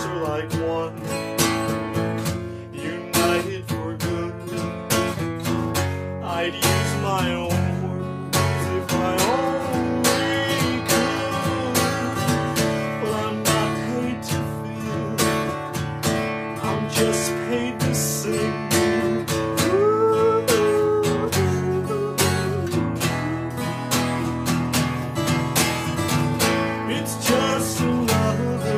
hearts are like one, united for good. I'd use my own words if I only could, but I'm not paid to feel, I'm just paid to sing. It's just another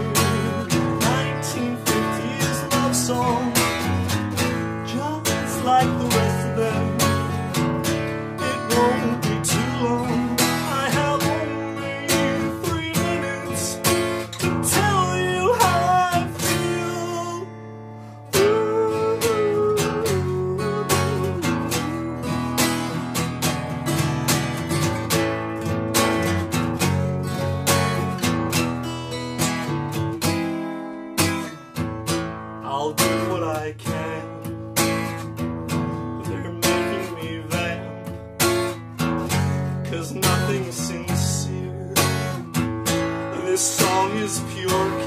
1950s love song, just like the rest of them. It won't be too long. I have only 3 minutes to tell you how I feel. I'll do what I can. They're making me vamp, 'cause nothing's sincere. This song is pure